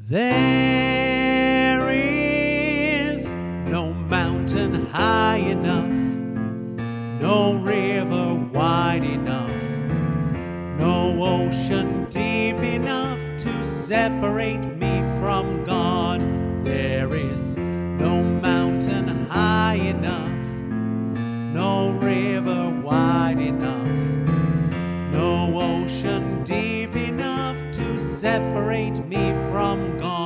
There is no mountain high enough, no river wide enough, no ocean deep enough to separate me from God. There is no mountain high enough, no river wide enough, no ocean deep enough to separate me from God.